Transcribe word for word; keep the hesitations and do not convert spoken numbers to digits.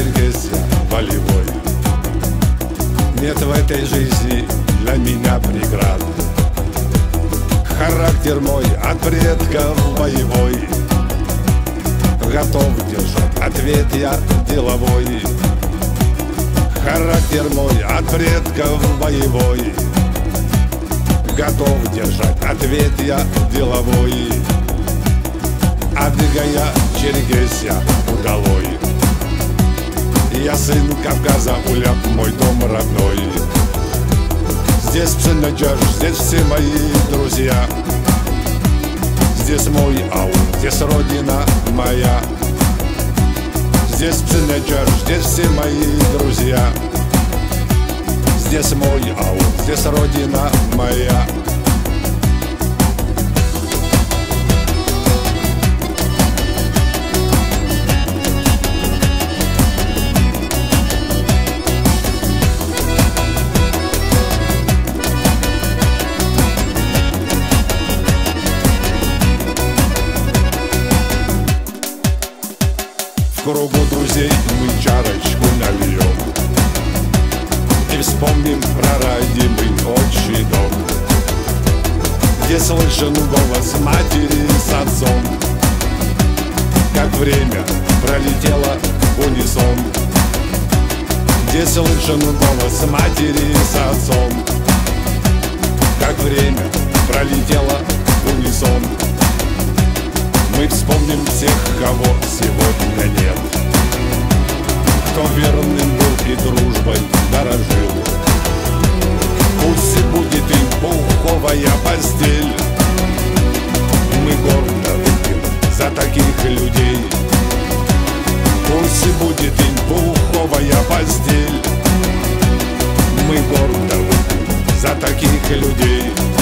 Черкесия, волевой. Нет в этой жизни для меня преград. Характер мой от предков боевой. Готов держать ответ я деловой. Характер мой от предков боевой. Готов держать ответ я деловой. Адыгая, Черкесия, удалой. Я сын Кавказа, Уляп, мой дом родной. Здесь Пшенычар, здесь все мои друзья. Здесь мой аул, здесь родина моя. Здесь Пшенычар, здесь все мои друзья. Здесь мой аул, здесь родина моя. В кругу друзей мы чарочку нальем и вспомним про родимый отчий дом, где слышен голос матери с отцом, как время пролетело в унисон. Где слышен голос матери с отцом, как время пролетело в унисон. Мы вспомним всех, кого сегодня нет, кто верным был и дружбой дорожил. Пусть будет им пуховая постель. Мы гордо выпьем за таких людей. Пусть будет им пуховая постель. Мы гордо выпьем за таких людей.